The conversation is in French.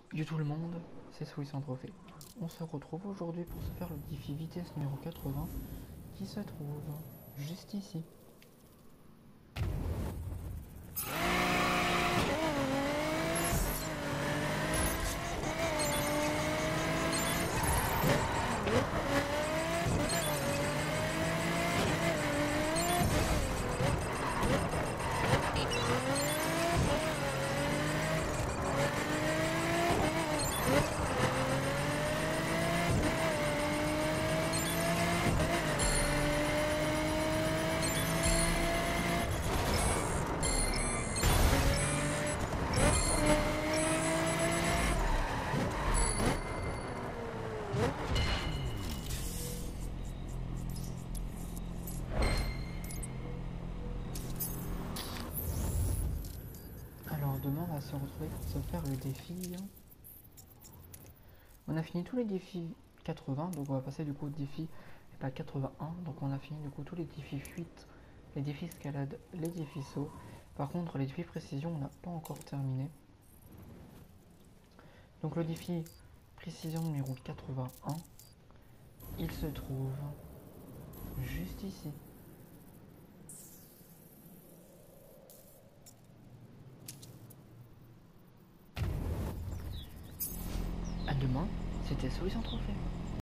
Du tout le monde, c'est Souris sans trophée. On se retrouve aujourd'hui pour se faire le défi vitesse numéro 80 qui se trouve juste ici. Alors demain on va se retrouver pour se faire le défi. On a fini tous les défis 80, donc on va passer du coup au défi 81. Donc on a fini du coup tous les défis fuite, les défis escalade, les défis saut. Par contre les défis précision on n'a pas encore terminé. Donc le défi précision numéro 81, il se trouve juste ici. À demain, c'était Souris sans trophée.